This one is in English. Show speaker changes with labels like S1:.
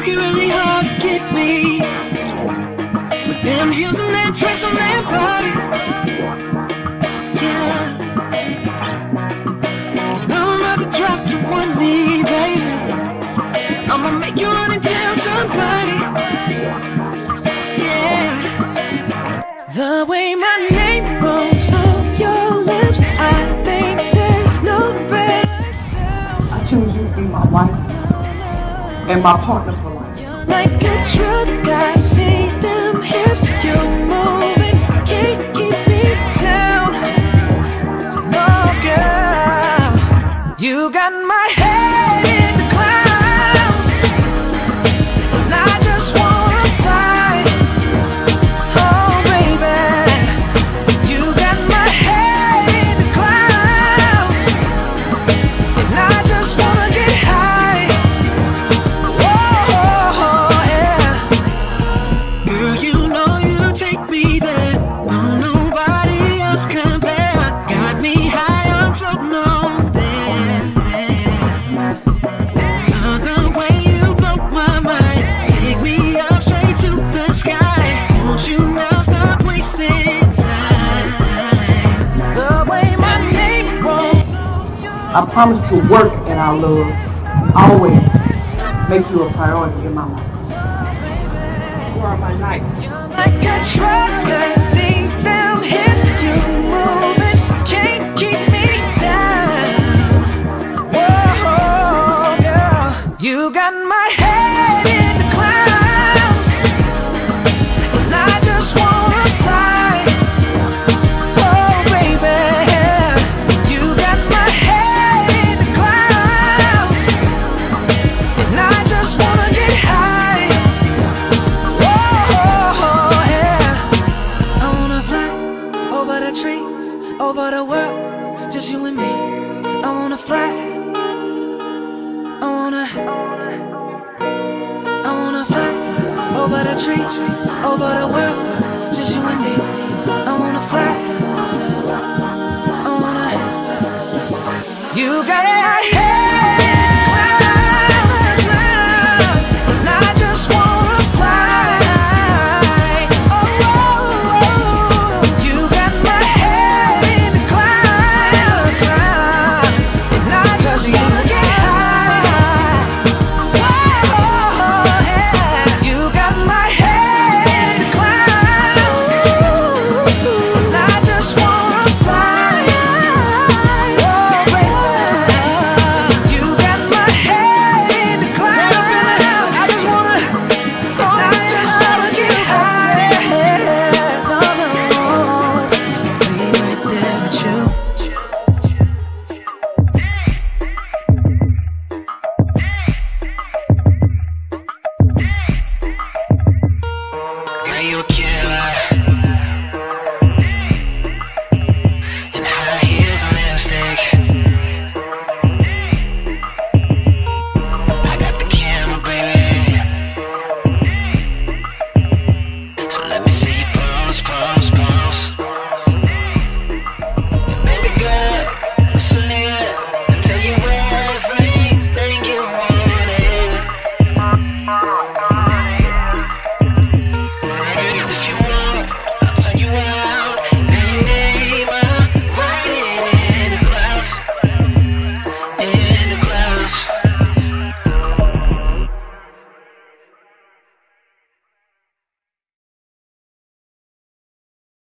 S1: working really hard to get me. With them heels and that dress on that body. Yeah. Now I'm about to drop to one knee, baby. I'ma make you run and tell somebody. Yeah. The way my name rolls off your lips, I think there's no better sound.
S2: I choose you to be my wife and my partner for life.
S1: You're like a truck, I see them hips. You're moving, can't keep me down. No, girl, you got my head in the clouds, and I just wanna fly. Oh, baby, you got my head in the clouds, and I just wanna get high. Whoa, yeah. Girl, you know you take me there. No, nobody else compare. Got me high, I'm floating on there. The way you blow my mind, take me up straight to the sky. Won't you now stop wasting time? The way my name rolls off your
S2: I promise to work at our love, always make you a priority in my life. You are my night.
S1: like a truck, I see them hips. You moving, can't keep me down. Whoa, girl, you got my head in the clouds, and I just wanna fly. Oh, baby, you got my head in the clouds, and I just wanna get high. Whoa, yeah. I wanna fly over the trees, over the world, just you and me. I wanna fly. I wanna fly over the trees, over the